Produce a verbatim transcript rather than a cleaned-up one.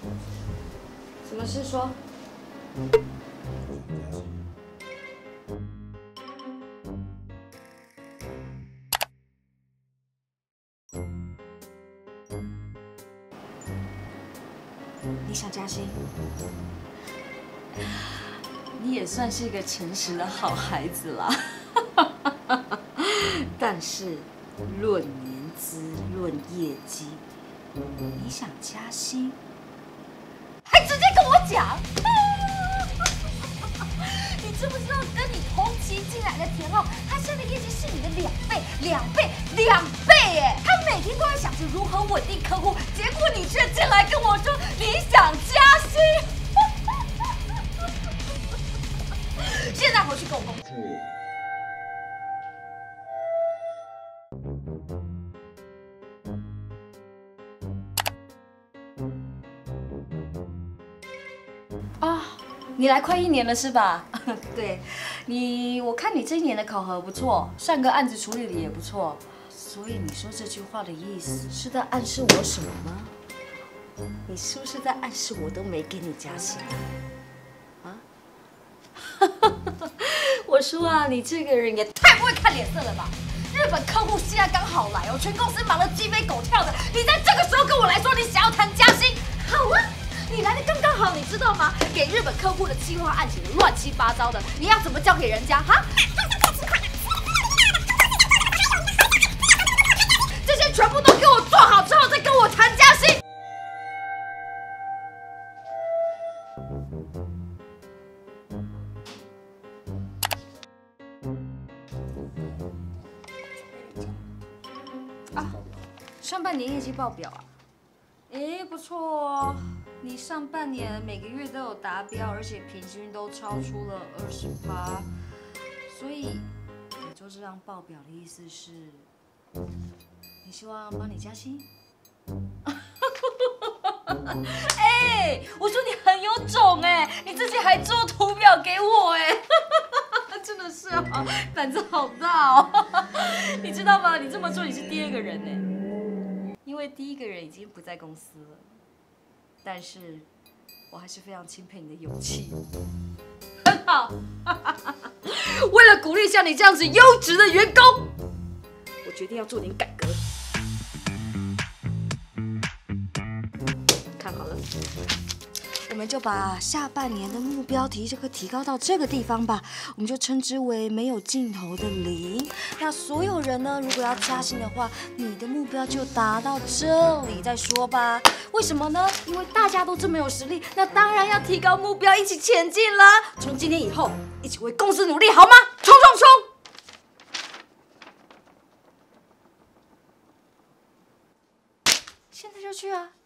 什么事说？你想加薪？你也算是一个诚实的好孩子啦。但是论年资、论业绩，你想加薪，还直接跟我讲？你知不知道跟你同期进来的田浩，他现在的业绩是你的两倍、两倍、两倍耶！他每天都在想着如何稳定客户，结果你却进来跟我说你想加薪。现在回去跟我工作。啊，你来快一年了是吧？对，你我看你这一年的考核不错，上个案子处理的也不错，所以你说这句话的意思是在暗示我什么吗？你是不是在暗示我都没给你加薪啊？啊？我说啊，你这个人也太不会看脸色了吧！日本客户现在刚好来哦，全公司忙得鸡飞狗跳的，你在这个时候跟我来说你想要谈加薪，好啊！你来的刚刚好，你知道吗？给日本客户的计划案写的乱七八糟的，你要怎么交给人家哈？这些全部都给我做好之后，再跟我谈加薪。啊，上半年业绩报表啊，诶，不错哦。你上半年每个月都有达标，而且平均都超出了二十趴，所以也就这张报表的意思是，你希望帮你加薪？哎，我说你很有种哎，你自己还做图表给我哎，真的是啊，胆子好大哦。你知道吗？你这么做你是第二个人哎，因为第一个人已经不在公司了。但是，我还是非常钦佩你的勇气，很好。为了鼓励像你这样子优质的员工，我决定要做点改革。看好了，我们就把下半年的目标提这个提高到这个地方吧，我们就称之为没有尽头的零。那所有人呢，如果要加薪的话，你的目标就达到这里再说吧。为什么呢？因为大家都这么有实力，那当然要提高目标，一起前进啦！从今天以后，一起为公司努力，好吗？冲冲冲！现在就去啊！